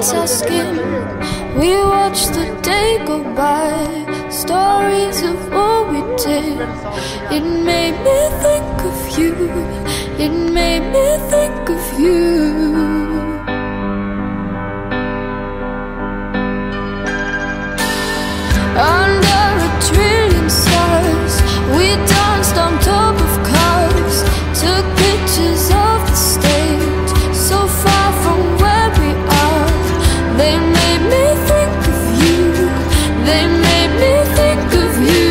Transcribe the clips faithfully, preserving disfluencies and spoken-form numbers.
beneath our skin. We watch the day go by, stories of what we did. It made me think of you, it made me think of you. Under a trillion stars, we danced on top of cars, took pictures of the stage, so far from where we are. They made me think of you, they made me think of you.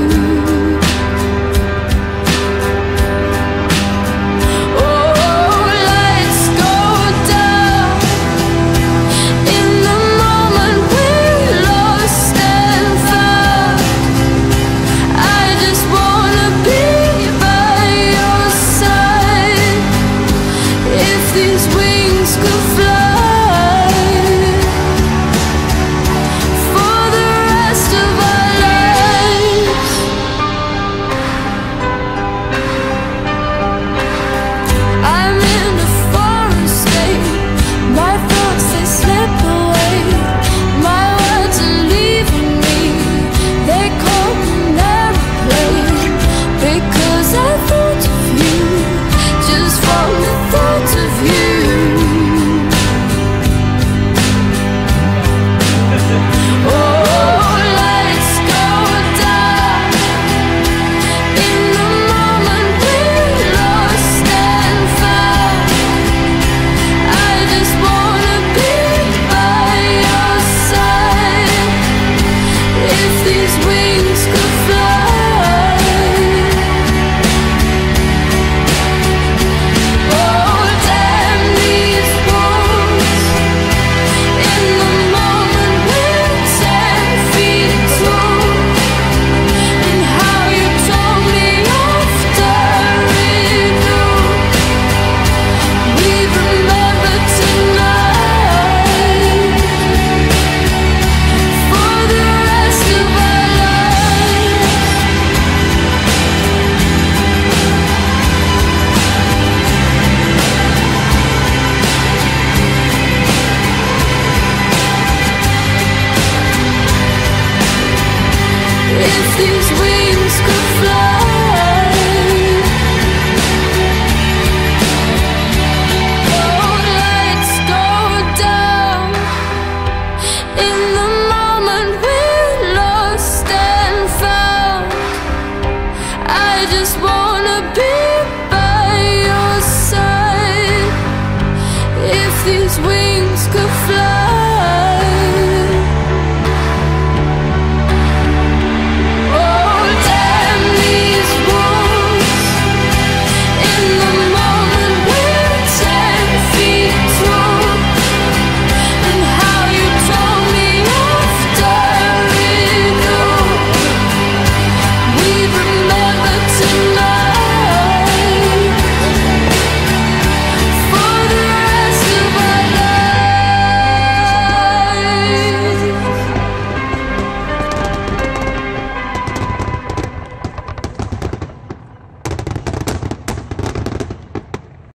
Oh, lights go down in the moment we lost and found. I just wanna be by your side. If these wings could fly for the rest of our lives. I'm in a foreign state, my thoughts they slip away, my words are leaving me, they call an airplane. Because I thought of you, just from the thought of you. Oh, lights go down in the moment we lost and found. I just wanna be by your side. If these wings could fly. Oh, damn these walls. In the moment we're ten feet tall. And how you told me after it all. We remember tonight for the rest of our lives. If these wings could fly. Oh, lights go down in the moment we lost and found. I just wanna be by your side. If these wings could fly.